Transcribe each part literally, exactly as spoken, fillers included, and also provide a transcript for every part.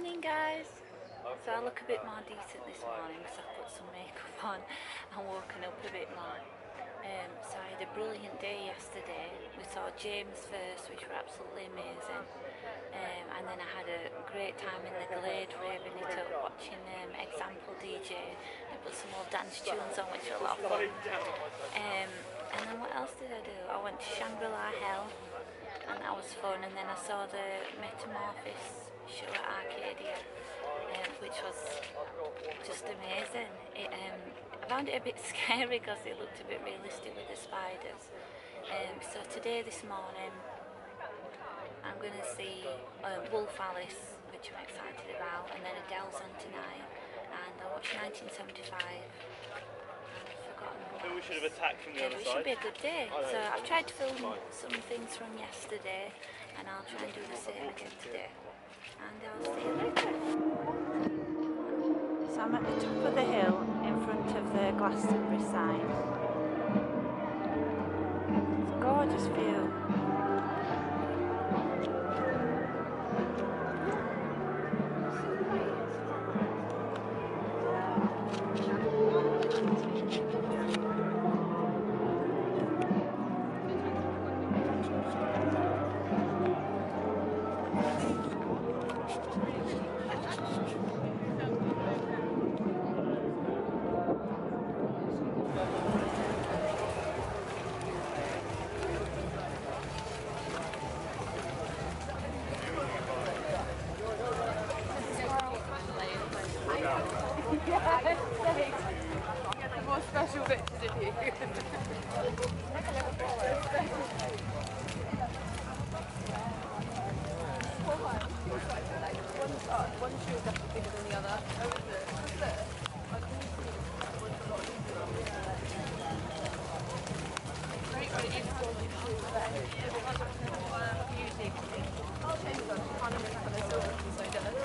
Morning guys! So I look a bit more decent this morning because I've put some makeup on and woken up a bit more. Um, so I had a brilliant day yesterday. We saw James first, which were absolutely amazing. Um, and then I had a great time in the Glade, raving it up, watching um, Example D J. They put some old dance tunes on, which were a lot of fun. Um, and then what else did I do? I went to Shangri-La Hell, and that was fun. And then I saw the Metamorphosis show at Arcadia, um, which was just amazing. It, um, I found it a bit scary because it looked a bit realistic with the spiders. Um, so today, this morning, I'm going to see um, Wolf Alice, which I'm excited about, and then Adele's on tonight, and I'll watch nineteen seventy-five. I've forgotten what. We should have attacked from the Yeah, other it side. should be a good day. So I've tried to film some things from yesterday, and I'll try and do the same again today. And I'll see you later. So I'm at the top of the hill in front of the Glastonbury sign. It's a gorgeous view. The more special bits to do. One shoe is definitely bigger than the other. Oh, is it? Is it? I can see one's a lot easier. Great, great. It's got one shoe there. Music. I'll change that. You can't even have a silver piece like that.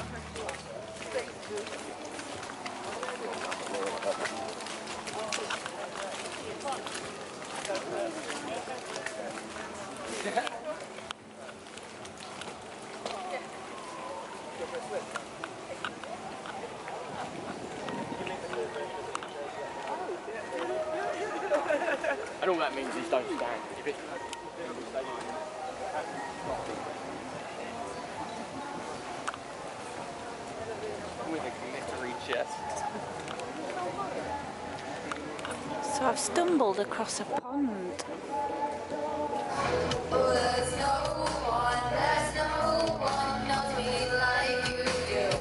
And all that means is don't stand. If it... With a glittery chest. So I've stumbled across a pond. Oh, there's no one, there's no one knows me like you do.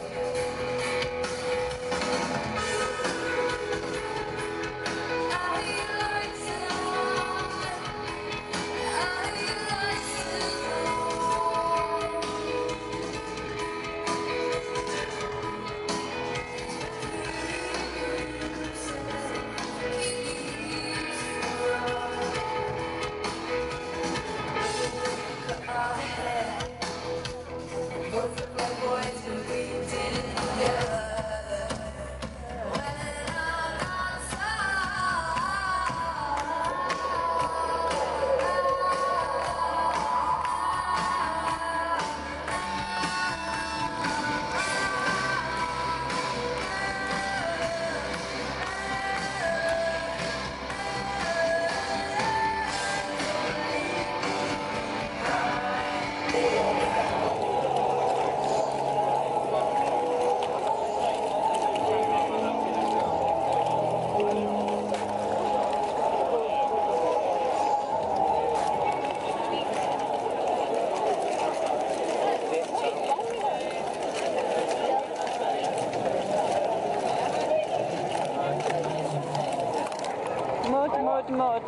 I like to know, I like to Mud, mud, mud.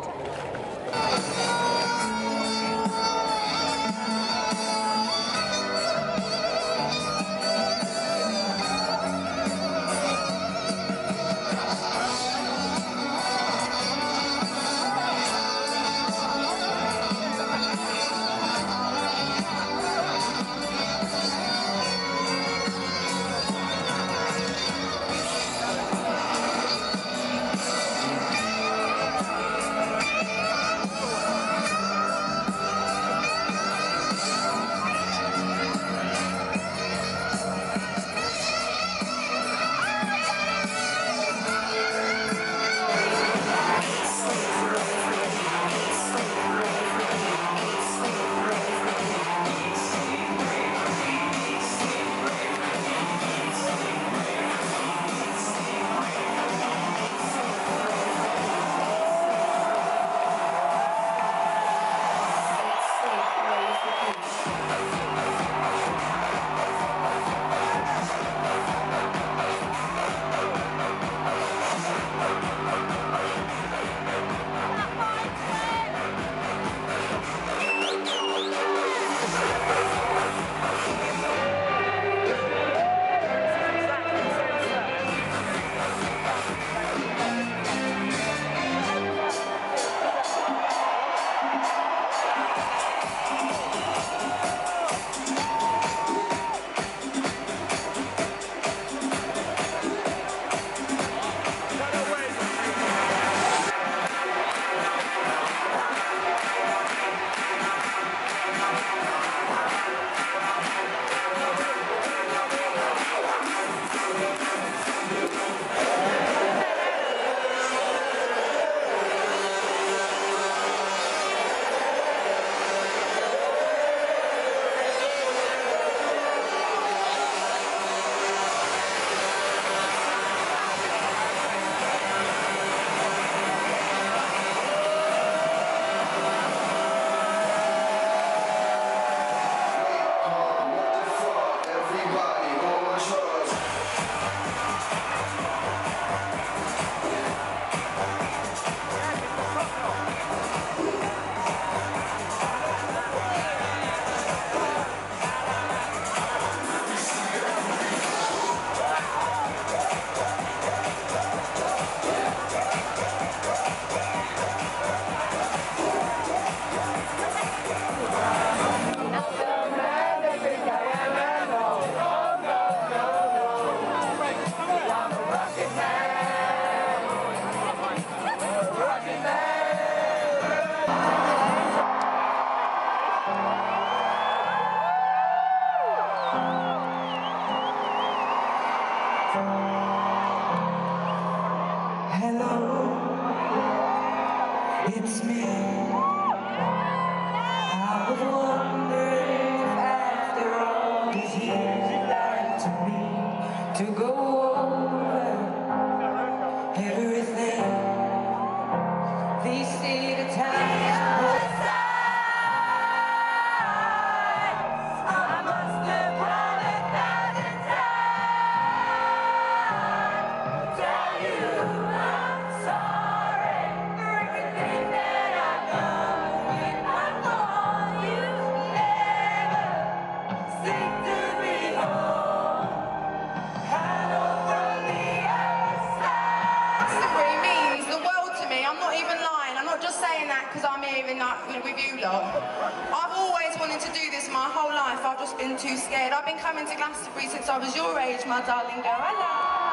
lot. I've always wanted to do this my whole life. I've just been too scared. I've been coming to Glastonbury since I was your age, my darling girl. Hello.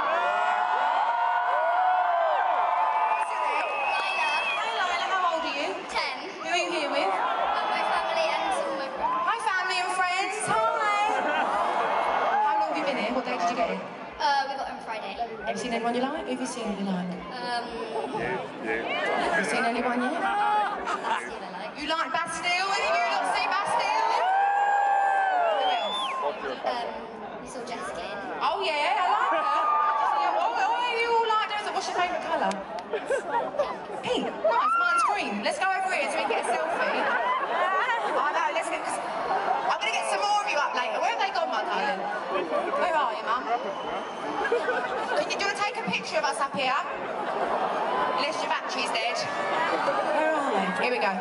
What's your name? Lila, Hey, Lila, how old are you? ten. Who are you here with? I'm my family and some of my friends. Hi, family and friends. Hi. How long have you been here? What day did you get here? Uh, we got on Friday. Have you seen anyone you like? Who have you seen you like? Um, Have you seen anyone yet? Bastille, I like. You like Bastille? Any of you lot see Bastille? Who else? Um, we saw Jessica in. Oh yeah, I like her. Oh, oh, you all like her. What's your favourite colour? Pink. Nice, mine's green. Let's go over here so we can get a selfie. I know, let's get... I'm going to get some more of you up later. Where have they gone, my darling? Where are you, Mum? Can you, do you want to take a picture of us up here? Unless your battery's dead. Where are they? Here we go.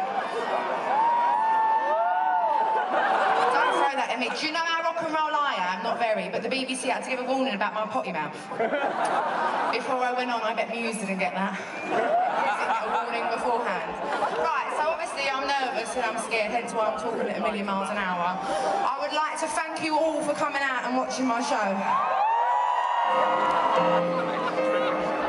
Don't throw that at me. Do you know how rock and roll I am? Not very, but the B B C had to give a warning about my potty mouth. Before I went on, I bet Muse didn't get that. Muse didn't get a warning beforehand. Right, so obviously I'm nervous and I'm scared, hence why I'm talking at a million miles an hour. I would like to thank you all for coming out and watching my show.